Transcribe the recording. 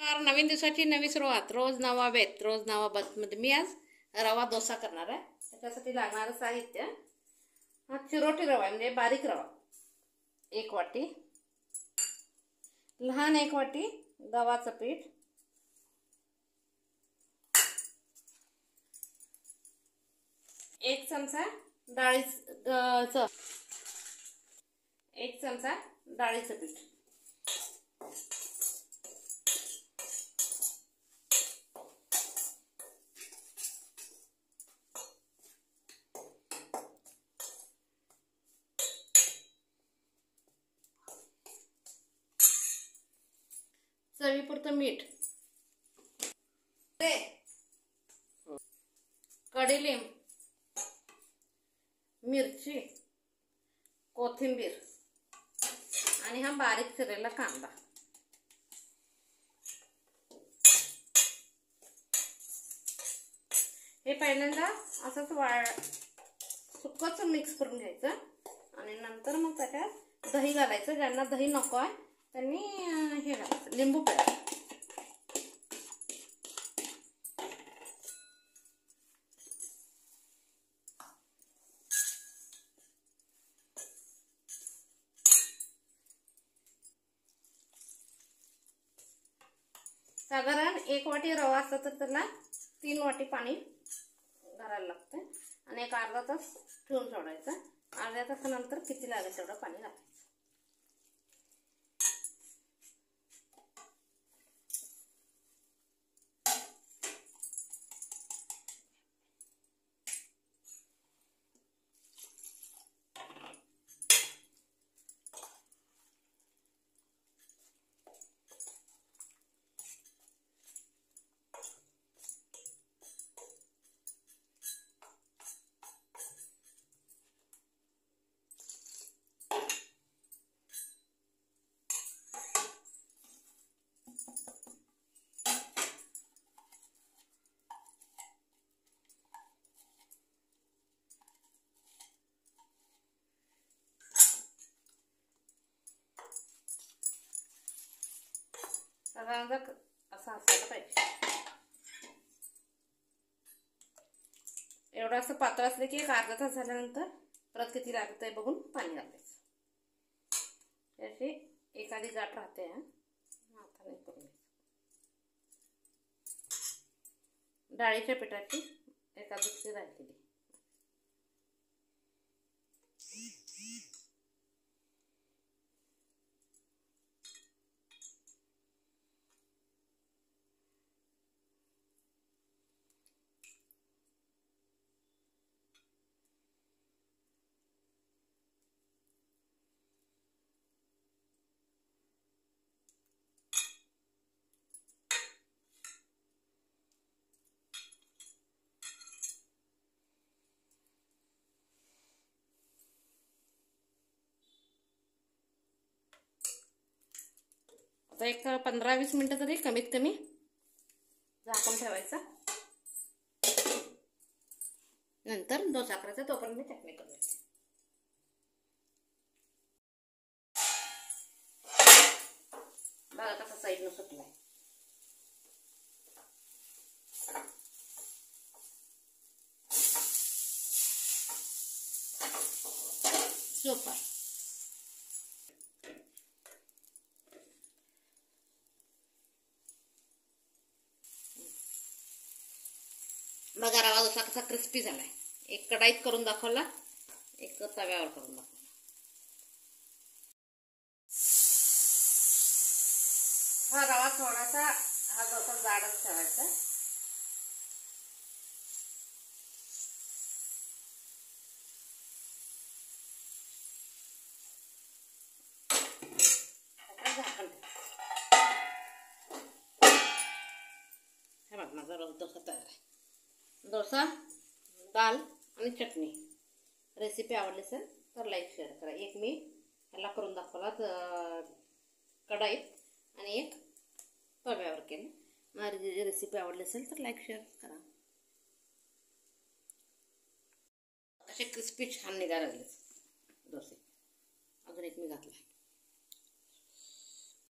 नवीन दिवसाची नवी सुरुवात, रोज नवा बेत, रोज नवा बसमध्ये मी आज रवा डोसा करणार आहे. त्याच्यासाठी लागणारं साहित्य, हा चिरोटी रवा आहे म्हणजे बारीक रवा 1 वाटी, लहान 1 वाटी गव्हाचं पीठ, 1 चमचा डाळीचं 1 चमचा डाळीचं पीठ, चवीपुरतं मीठ, कढीलिंब, मिरची, कोथिंबीर आणि हा बारीक चिरलेला कांदा. हे पहिल्यांदा असंच सुक्कच मिक्स करून घ्यायचं आणि नंतर मग त्याच्यात दही घालायचं. ज्यांना दही नको आहे त्यांनी हे घालायचं, लिंबू पिळायचं. साधारण 1 वाटी रवा असता तर त्याला 3 वाटी पाणी घालायला लागतं आणि एक अर्धा तास ठेवून सोडायचं. अर्ध्या तासानंतर किती लागेल तेवढं पाणी घालायचं. साधारणतः असं असायला पाहिजे. एवढं असं पातळ असलं की एक अर्धा तास झाल्यानंतर परत किती लागत आहे बघून पाणी घालायचं. त्याची एखादी गाठ राहते, हाताने करून घ्यायचं. डाळीच्या पिठाची एखादी दुसरी राहते. आता एक 15-20 मिनिटं तरी कमीत कमी झाकून ठेवायचं. नंतर डोसा करायचा, तोपर्यंत मी चटणी करून घेते. बघा कसा साईडनं सुटलाय. सुपर. बघा रवा डोसा कसा क्रिस्पी झालाय. एक कढाईत करून दाखवला, एक तव्यावर करून दाखवला. हा रवा थोडासा हा डोसा जाडच ठेवायचा. हे बघ माझा डोसा तयार आहे. डोसा, दाल आणि चटणी. रेसिपी आवडली असेल तर लाईक शेअर करा. एक मी ह्याला करून दाखवला कढाईत आणि एक तव्यावर केलं. माझी रेसिपी आवडली असेल तर लाईक शेअर करा. असे क्रिस्पी छान निघायला लागले डोसे. अजून एक मी घातला.